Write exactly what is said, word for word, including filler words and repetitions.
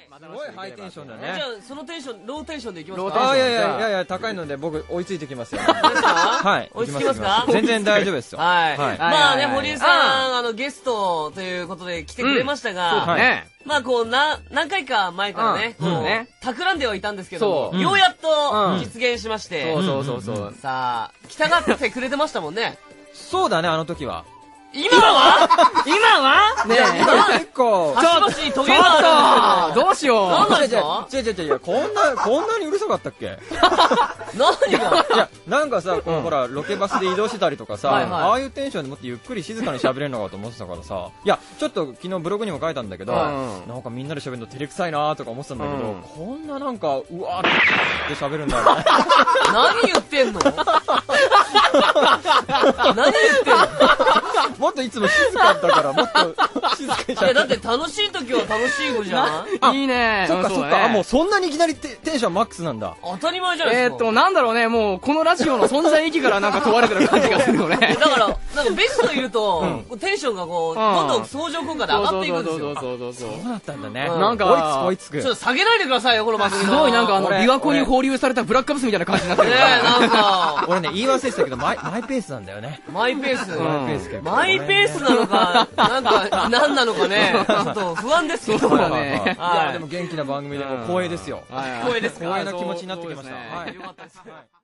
すごいハイテンションだね。 じゃあそのテンション、ローテンションでいきますか。 あ、いやいやいやいや、高いので僕追いついてきますよ。はい。 追いつきますか。 全然大丈夫ですよ。 はい。まあね、堀江さん、あのゲストということで来てくれましたが、 そうね。 まあこうな何回か前からね、こう企んではいたんですけど、ようやっと実現しまして、 そうそうそうそう。 さあ来たがってくれてましたもんね。 そうだね、あの時は。 今は今はねえ、結構。 端々にトゲがあるんですけど。 どうしよう。 何なんですか？ 違う違う違う、こんな、こんなにうるさかったっけ？ 何が？ いや、なんかさ、こうほら、ロケバスで移動してたりとかさ、ああいうテンションでもってゆっくり静かに喋れるのかと思ってたからさ、いや、ちょっと昨日ブログにも書いたんだけど、なんかみんなで喋るの照れくさいなーとか思ってたんだけど、こんななんか、うわーって喋るんだよね。 何言ってんの？何言ってんの？ もっといつも静かだから、もっと静かにしゃべる。 いや、だって楽しい時は楽しい子じゃん。 いいね。 そっかそっか。あ、もうそんなにいきなりテンションマックスなんだ。 当たり前じゃないですか。 えっと、なんだろうね、もう、このラジオの存在意義からなんか問われてる感じがするよね。 だから、なんかベストいると、テンションがこう、どんどん相乗効果で上がっていくんですよ。 そうそうそうそうだったんだね。 なんか、 追いつく追いつく。 ちょっと下げないでくださいよ、この番組。 すごいなんかあの、琵琶湖に放流されたブラックバスみたいな感じになってる。 ねえ、なんか。 俺ね、言い忘れてたけど、マイペースなんだよね。 マイペース。 マイペース。 マイペースなのか、なんか、何なのかね、ちょっと不安ですけど。 そうだね。 いや、でも元気な番組でも光栄ですよ。 光栄ですか？ 光栄な気持ちになってきました。 よかったです。